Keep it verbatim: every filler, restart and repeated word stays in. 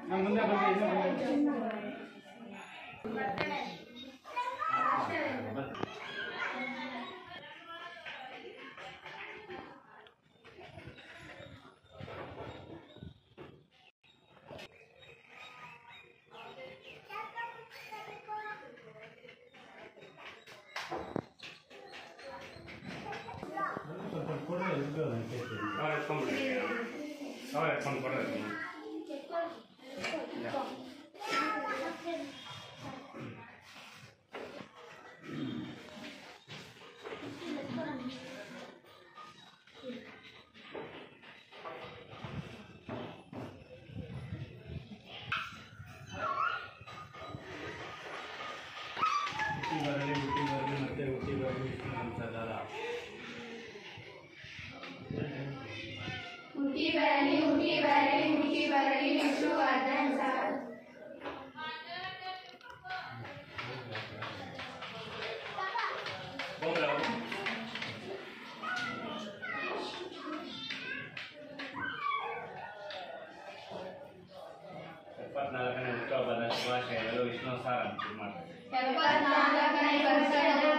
बरली उठी बरली ಮತ್ತೆ उठी बरली ಅಂತದಲ್ಲ उठी बरली उठी बरली उठी बरली विष्णुवर्धन सर ಎಪ್ಪತ್ನಾಲ್ಕನೇ ಹುಟ್ಟುಹಬ್ಬದ ಶುಭಾಶಯಗಳು ವಿಷ್ಣು ಸರ್ ಅಂತ ಮಾಡ್ತಾರೆ. ಎಪ್ಪತ್ನಾಲ್ಕನೇ ವರ್ಷದ